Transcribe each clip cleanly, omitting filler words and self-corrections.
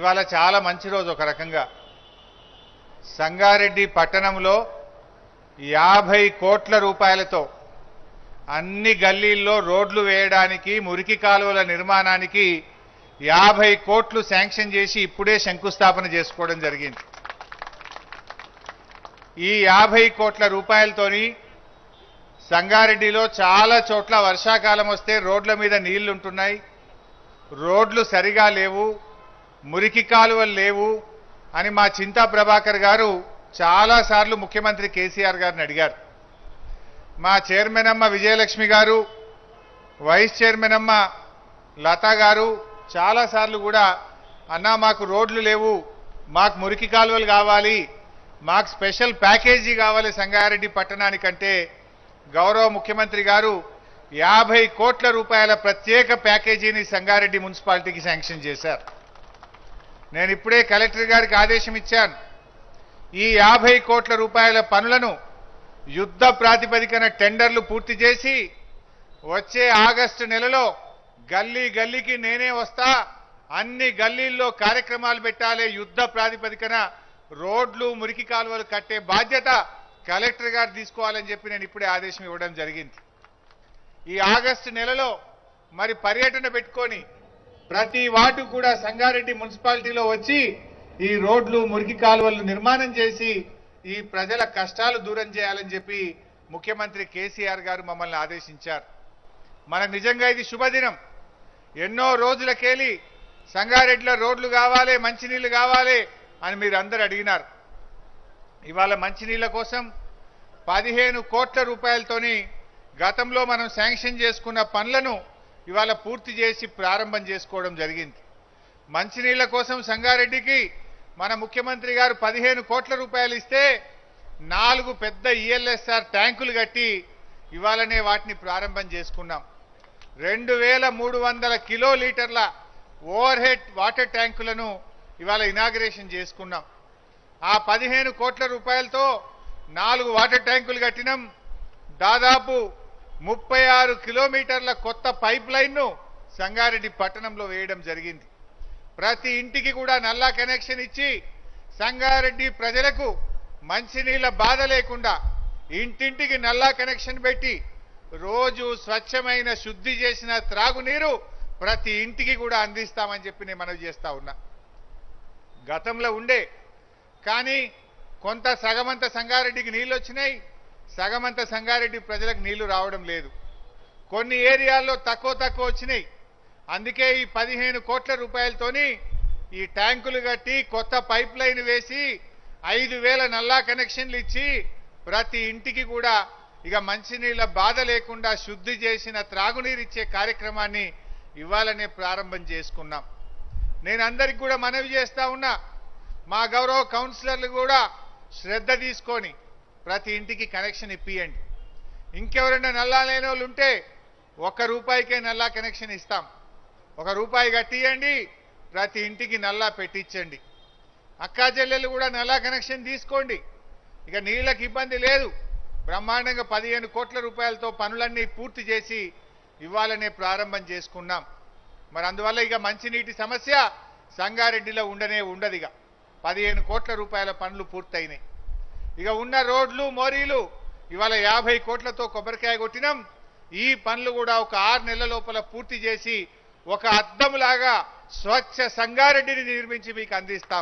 ఇవాళ చాలా మంచి రోజు. ఒక రకంగా సంగారెడ్డి పట్టణంలో 50 కోట్ల రూపాయలతో అన్ని గల్లీల్లో రోడ్లు వేయడానికి, మురికి కాలువల నిర్మాణానికి 50 కోట్లు శాంక్షన్ చేసి ఇప్పుడే శంకుస్థాపన చేసుకోవడం జరిగింది. ఈ 50 కోట్ల రూపాయలతోని సంగారెడ్డిలో చాలా చోట్ల వర్షాకాలం వస్తే రోడ్ల మీద నీళ్లు ఉంటున్నాయి, రోడ్లు సరిగా లేవు, మురికి కాలువలు లేవు అని మా చింతా ప్రభాకర్ గారు చాలాసార్లు ముఖ్యమంత్రి కేసీఆర్ గారిని అడిగారు. మా చైర్మన్ అమ్మ విజయలక్ష్మి గారు, వైస్ చైర్మన్ అమ్మ లతా గారు చాలాసార్లు కూడా అన్నా మాకు రోడ్లు లేవు, మాకు మురికి కాలువలు కావాలి, మాకు స్పెషల్ ప్యాకేజీ కావాలి సంగారెడ్డి పట్టణానికంటే గౌరవ ముఖ్యమంత్రి గారు 50 కోట్ల రూపాయల ప్రత్యేక ప్యాకేజీని సంగారెడ్డి మున్సిపాలిటీకి శాంక్షన్ చేశారు. నేను ఇప్పుడే కలెక్టర్ గారికి ఆదేశం ఇచ్చాను. ఈ 50 కోట్ల రూపాయల పనులను యుద్ధ ప్రాతిపదికన టెండర్లు పూర్తి చేసి వచ్చే ఆగస్టు నెలలో గల్లీ గల్లీకి నేనే వస్తా, అన్ని గల్లీల్లో కార్యక్రమాలు పెట్టాలి, యుద్ధ ప్రాతిపదికన రోడ్లు మురికి కాలువలు కట్టే బాధ్యత కలెక్టర్ గారు తీసుకోవాలని చెప్పి నేను ఇప్పుడే ఆదేశం ఇవ్వడం జరిగింది. ఈ ఆగస్టు నెలలో మరి పర్యటన పెట్టుకొని ప్రతి వార్డు కూడా సంగారెడ్డి మున్సిపాలిటీలో వచ్చి ఈ రోడ్లు మురికి కాలువలు నిర్మాణం చేసి ఈ ప్రజల కష్టాలు దూరం చేయాలని చెప్పి ముఖ్యమంత్రి కేసీఆర్ గారు మమ్మల్ని ఆదేశించారు. మనకు నిజంగా ఇది శుభదినం. ఎన్నో రోజులకెళ్ళి సంగారెడ్డిలో రోడ్లు కావాలి, మంచినీళ్లు కావాలి అని మీరు అందరూ అడిగినారు. ఇవాళ మంచినీళ్ల కోసం 15 కోట్ల రూపాయలతోని గతంలో మనం శాంక్షన్ చేసుకున్న పనులను ఇవాళ పూర్తి చేసి ప్రారంభం చేసుకోవడం జరిగింది. మంచినీళ్ల కోసం సంగారెడ్డికి మన ముఖ్యమంత్రి గారు 15 కోట్ల రూపాయలు ఇస్తే 4 పెద్ద ఈఎల్ఎస్ఆర్ ట్యాంకులు కట్టి ఇవాళనే వాటిని ప్రారంభం చేసుకున్నాం. 2300 కిలోలీటర్ల ఓవర్ హెడ్ వాటర్ ట్యాంకులను ఇవాళ ఇనాగరేషన్ చేసుకున్నాం. ఆ 15 కోట్ల రూపాయలతో 4 వాటర్ ట్యాంకులు కట్టినాం. దాదాపు 36 కిలోమీటర్ల కొత్త పైప్ లైన్ను సంగారెడ్డి పట్టణంలో వేయడం జరిగింది. ప్రతి ఇంటికి కూడా నల్లా కనెక్షన్ ఇచ్చి సంగారెడ్డి ప్రజలకు మంచినీళ్ల బాధ లేకుండా ఇంటింటికి నల్లా కనెక్షన్ పెట్టి రోజు స్వచ్ఛమైన శుద్ధి చేసిన త్రాగునీరు ప్రతి ఇంటికి కూడా అందిస్తామని చెప్పి నేను మనవి చేస్తా ఉన్నా. గతంలో ఉండే కానీ కొంత సగమంత సంగారెడ్డికి నీళ్లు వచ్చినాయి, సగమంత సంగారెడ్డి ప్రజలకు నీళ్లు రావడం లేదు. కొన్ని ఏరియాల్లో తక్కువ వచ్చినాయి. అందుకే ఈ 15 కోట్ల రూపాయలతోని ఈ ట్యాంకులు కట్టి కొత్త పైప్ లైన్ వేసి 5000 నల్లా కనెక్షన్లు ఇచ్చి ప్రతి ఇంటికి కూడా ఇక మంచినీళ్ల బాధ లేకుండా శుద్ధి చేసిన త్రాగునీరు ఇచ్చే కార్యక్రమాన్ని ఇవాళనే ప్రారంభం చేసుకున్నాం. నేను అందరికి కూడా మనవి చేస్తా ఉన్నా, మా గౌరవ కౌన్సిలర్లు కూడా శ్రద్ధ తీసుకొని ప్రతి ఇంటికి కనెక్షన్ ఇప్పియండి. ఇంకెవరైనా నల్లా లేని వాళ్ళు ఉంటే ₹1 నల్లా కనెక్షన్ ఇస్తాం. ₹1 కట్టియండి, ప్రతి ఇంటికి నల్లా పెట్టించండి. అక్కా చెల్లెలు కూడా నల్లా కనెక్షన్ తీసుకోండి. ఇక నీళ్లకు ఇబ్బంది లేదు. బ్రహ్మాండంగా 15 కోట్ల రూపాయలతో పనులన్నీ పూర్తి చేసి ఇవాళనే ప్రారంభం చేసుకున్నాం. మరి అందువల్ల ఇక మంచినీటి సమస్య సంగారెడ్డిలో ఉండదు. ఇక 15 కోట్ల రూపాయల పనులు పూర్తయినాయి. ఇక ఉన్న రోడ్లు మోరీలు ఇవాళ 50 కోట్లతో కొబ్బరికాయ కొట్టినాం. ఈ పనులు కూడా ఒక 6 నెలల లోపల పూర్తి చేసి ఒక అద్దంలాగా స్వచ్ఛ సంగారెడ్డిని నిర్మించి మీకు అందిస్తాం.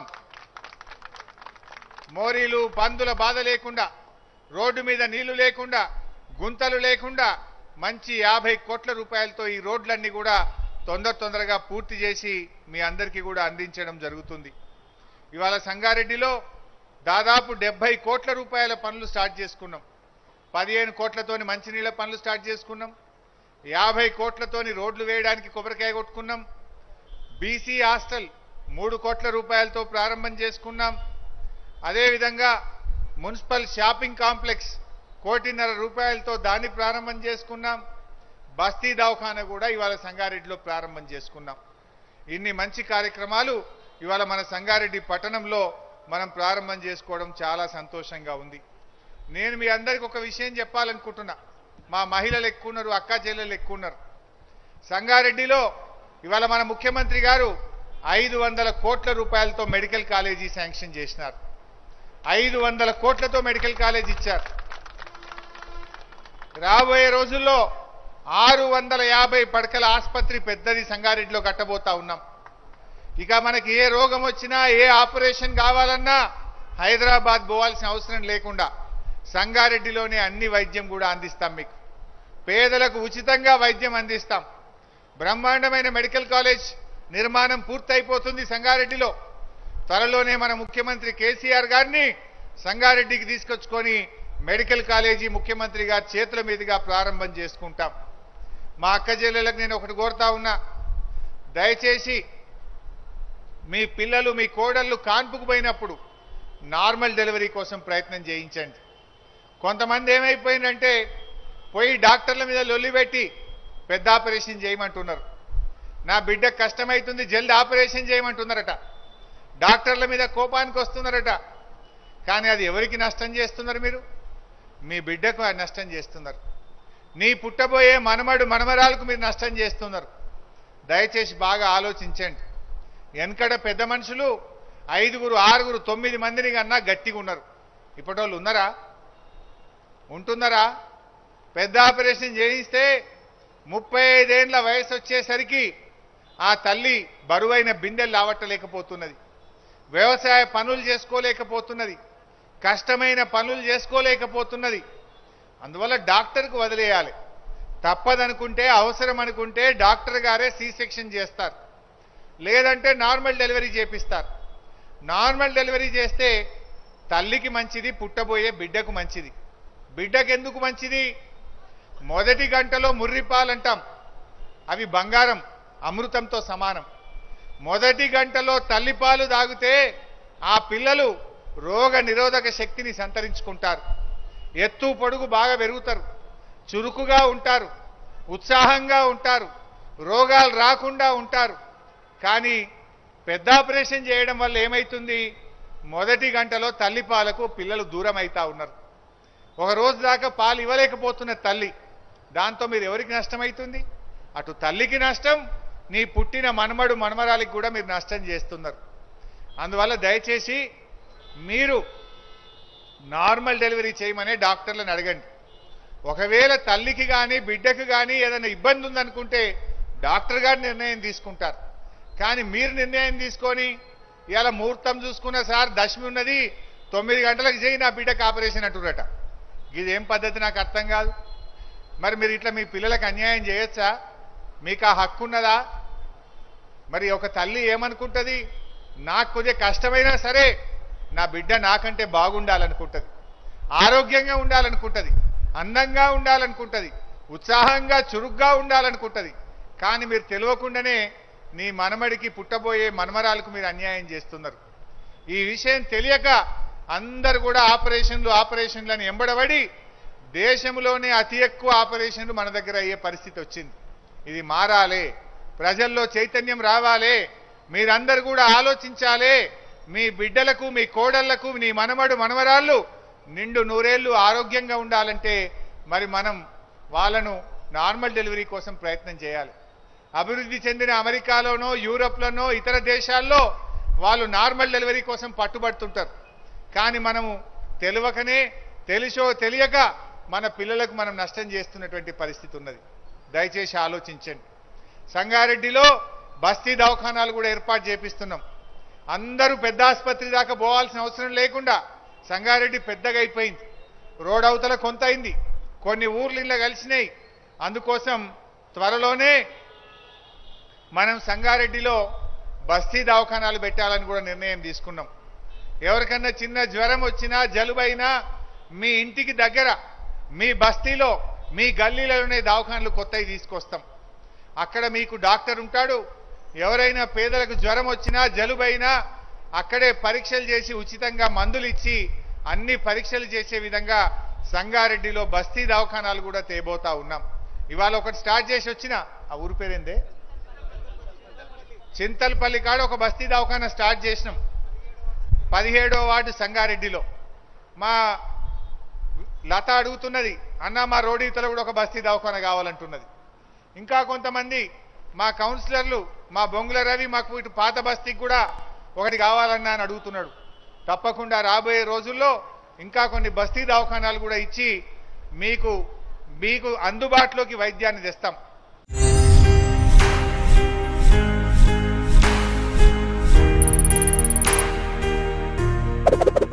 మోరీలు పందుల బాధ లేకుండా, రోడ్డు మీద నీళ్లు లేకుండా, గుంతలు లేకుండా మంచి 50 కోట్ల రూపాయలతో ఈ రోడ్లన్నీ కూడా తొందరగా పూర్తి చేసి మీ అందరికీ కూడా అందించడం జరుగుతుంది. ఇవాళ సంగారెడ్డిలో దాదాపు 70 కోట్ల రూపాయల పనులు స్టార్ట్ చేసుకున్నాం. 15 కోట్లతోని మంచినీళ్ల పనులు స్టార్ట్ చేసుకున్నాం. 50 కోట్లతోని రోడ్లు వేయడానికి కొబ్బరికాయ కొట్టుకున్నాం. బీసీ హాస్టల్ 3 కోట్ల రూపాయలతో ప్రారంభం చేసుకున్నాం. అదేవిధంగా మున్సిపల్ షాపింగ్ కాంప్లెక్స్ 1.5 రూపాయలతో దాన్ని ప్రారంభం చేసుకున్నాం. బస్తీ దవాఖానా కూడా ఇవాళ సంగారెడ్డిలో ప్రారంభం చేసుకున్నాం. ఇన్ని మంచి కార్యక్రమాలు ఇవాళ మన సంగారెడ్డి పట్టణంలో మనం ప్రారంభం చేసుకోవడం చాలా సంతోషంగా ఉంది. నేను మీ అందరికీ ఒక విషయం చెప్పాలనుకుంటున్నా. మా మహిళలు ఎక్కువ ఉన్నారు, అక్కా చెల్లెలు ఎక్కువ ఉన్నారు. సంగారెడ్డిలో ఇవాళ మన ముఖ్యమంత్రి గారు 500 కోట్ల రూపాయలతో మెడికల్ కాలేజీ శాంక్షన్ చేసినారు. 500 కోట్లతో మెడికల్ కాలేజ్ ఇచ్చారు. రాబోయే రోజుల్లో 650 పడకల ఆసుపత్రి పెద్దది సంగారెడ్డిలో కట్టబోతా ఉన్నాం. ఇక మనకి ఏ రోగం వచ్చినా ఏ ఆపరేషన్ కావాలన్నా హైదరాబాద్ పోవాల్సిన అవసరం లేకుండా సంగారెడ్డిలోనే అన్ని వైద్యం కూడా అందిస్తాం. మీకు పేదలకు ఉచితంగా వైద్యం అందిస్తాం. బ్రహ్మాండమైన మెడికల్ కాలేజ్ నిర్మాణం పూర్తయిపోతుంది సంగారెడ్డిలో. త్వరలోనే మన ముఖ్యమంత్రి కేసీఆర్ గారిని సంగారెడ్డికి తీసుకొచ్చుకొని మెడికల్ కాలేజీ ముఖ్యమంత్రి గారి చేతుల మీదుగా ప్రారంభం చేసుకుంటాం. మా అక్క చెల్లెలకు నేను ఒకటి కోరుతా ఉన్నా, దయచేసి మీ పిల్లలు మీ కోడళ్ళు కాన్పుకు పోయినప్పుడు నార్మల్ డెలివరీ కోసం ప్రయత్నం చేయించండి. కొంతమంది ఏమైపోయిందంటే పోయి డాక్టర్ల మీద లొల్లి పెట్టి పెద్ద ఆపరేషన్ చేయమంటున్నారు. నా బిడ్డకు కష్టమవుతుంది జల్ది ఆపరేషన్ చేయమంటున్నారట. డాక్టర్ల మీద కోపానికి వస్తున్నారట. కానీ అది ఎవరికి నష్టం చేస్తున్నారు? మీరు మీ బిడ్డకు నష్టం చేస్తున్నారు. నీ పుట్టబోయే మనమడు మనమరాలకు మీరు నష్టం చేస్తున్నారు. దయచేసి బాగా ఆలోచించండి. వెనకడ పెద్ద మనుషులు 5, 6, 9 మందిని కన్నా గట్టిగా ఉన్నారు. ఇప్పటి వాళ్ళు ఉన్నారా? ఉంటున్నారా? పెద్ద ఆపరేషన్ చేయిస్తే 35 ఏళ్ల వయసు వచ్చేసరికి ఆ తల్లి బరువైన బిందెలు లావట్టలేకపోతున్నది. వ్యవసాయ పనులు చేసుకోలేకపోతున్నది. కష్టమైన పనులు చేసుకోలేకపోతున్నది. అందువల్ల డాక్టర్కు వదిలేయాలి. తప్పదనుకుంటే అవసరం అనుకుంటే డాక్టర్ గారే సి సెక్షన్ చేస్తారు, లేదంటే నార్మల్ డెలివరీ చేపిస్తారు. నార్మల్ డెలివరీ చేస్తే తల్లికి మంచిది, పుట్టబోయే బిడ్డకు మంచిది. బిడ్డకు ఎందుకు మంచిది? మొదటి గంటలో ముర్రిపాలంటాం, అవి బంగారం అమృతంతో సమానం. మొదటి గంటలో తల్లిపాలు తాగితే ఆ పిల్లలు రోగ నిరోధక శక్తిని సంతరించుకుంటారు. ఎత్తు పొడుగు బాగా పెరుగుతారు, చురుకుగా ఉంటారు, ఉత్సాహంగా ఉంటారు, రోగాలు రాకుండా ఉంటారు. కానీ పెద్ద ఆపరేషన్ చేయడం వల్ల ఏమైతుంది? మొదటి గంటలో తల్లిపాలకు పిల్లలు దూరం అవుతా ఉన్నారు. ఒక రోజు దాకా పాలు ఇవ్వలేకపోతున్న తల్లి, దాంతో మీరు ఎవరికి నష్టమవుతుంది? అటు తల్లికి నష్టం, నీ పుట్టిన మనమడు మనమరాలికి కూడా మీరు నష్టం చేస్తున్నారు. అందువల్ల దయచేసి మీరు నార్మల్ డెలివరీ చేయమనే డాక్టర్లను అడగండి. ఒకవేళ తల్లికి కానీ బిడ్డకు కానీ ఏదైనా ఇబ్బంది ఉందనుకుంటే డాక్టర్ గారు నిర్ణయం తీసుకుంటారు. కానీ మీరు నిర్ణయం తీసుకొని ఇవాళ ముహూర్తం చూసుకున్న సార్ దశమి ఉన్నది 9 గంటలకు చేయి నా బిడ్డకు ఆపరేషన్ అంటురట. ఇదేం పద్ధతి నాకు అర్థం కాదు. మరి మీరు ఇట్లా మీ పిల్లలకు అన్యాయం చేయొచ్చా? మీకు ఆ హక్కు ఉన్నదా? మరి ఒక తల్లి ఏమనుకుంటుంది? నాకు కొద్దిగా కష్టమైనా సరే నా బిడ్డ నాకంటే బాగుండాలనుకుంటుంది, ఆరోగ్యంగా ఉండాలనుకుంటుంది, అందంగా ఉండాలనుకుంటుంది, ఉత్సాహంగా చురుగ్గా ఉండాలనుకుంటుంది. కానీ మీరు తెలియకుండానే నీ మనమడికి పుట్టబోయే మనమరాలకు మీరు అన్యాయం చేస్తున్నారు. ఈ విషయం తెలియక అందరు కూడా ఆపరేషన్లు అని ఎంబడబడి దేశంలోనే అతి ఎక్కువ ఆపరేషన్లు మన దగ్గర అయ్యే పరిస్థితి వచ్చింది. ఇది మారాలి, ప్రజల్లో చైతన్యం రావాలి. మీరందరూ కూడా ఆలోచించాలి. మీ బిడ్డలకు మీ కోడళ్లకు మీ మనమడు మనవరాళ్ళు నిండు 100 ఏళ్ళు ఆరోగ్యంగా ఉండాలంటే మరి మనం వాళ్ళను నార్మల్ డెలివరీ కోసం ప్రయత్నం చేయాలి. అభివృద్ధి చెందిన అమెరికాలోనో యూరోప్లోనో ఇతర దేశాల్లో వాళ్ళు నార్మల్ డెలివరీ కోసం పట్టుబడుతుంటారు. కానీ మనము తెలియకనే తెలిసో తెలియక మన పిల్లలకు మనం నష్టం చేస్తున్నటువంటి పరిస్థితి ఉన్నది. దయచేసి ఆలోచించండి. సంగారెడ్డిలో బస్తీ దవాఖానాలు కూడా ఏర్పాటు చేపిస్తున్నాం. అందరూ పెద్ద ఆసుపత్రి దాకా పోవాల్సిన అవసరం లేకుండా సంగారెడ్డి పెద్దగా అయిపోయింది. రోడ్ అవతల కొంత అయింది, కొన్ని ఊర్లు ఇలా కలిసినాయి. అందుకోసం త్వరలోనే మనం సంగారెడ్డిలో బస్తీ దవాఖానాలు పెట్టాలని కూడా నిర్ణయం తీసుకున్నాం. ఎవరికన్నా చిన్న జ్వరం వచ్చినా జలుబైనా మీ ఇంటికి దగ్గర మీ బస్తీలో మీ గల్లీలోనే దవాఖానాలు కొత్తవి తీసుకొస్తాం. అక్కడ మీకు డాక్టర్ ఉంటాడు. ఎవరైనా పేదలకు జ్వరం వచ్చినా జలుబైనా అక్కడే పరీక్షలు చేసి ఉచితంగా మందులు ఇచ్చి అన్ని పరీక్షలు చేసే విధంగా సంగారెడ్డిలో బస్తీ దవాఖానాలు కూడా తేబోతా ఉన్నాం. ఇవాళ ఒకటి స్టార్ట్ చేసి వచ్చిన ఆ ఊరు పేరేందే, చింతల్పల్లి కాడ ఒక బస్తీ దవాఖానా స్టార్ట్ చేసినాం. 17వ వార్డు సంగారెడ్డిలో. మా లత అడుగుతున్నది, అన్న మా రోడ్డు ఇతలో కూడా ఒక బస్తీ దవాఖానా కావాలంటున్నది. ఇంకా కొంతమంది మా కౌన్సిలర్లు మా బొంగుల రవి మాకు ఇటు పాత బస్తీకి కూడా ఒకటి కావాలన్నా అని అడుగుతున్నాడు. తప్పకుండా రాబోయే రోజుల్లో ఇంకా కొన్ని బస్తీ దవాఖానాలు కూడా ఇచ్చి మీకు అందుబాటులోకి వైద్యాన్ని తెస్తాం.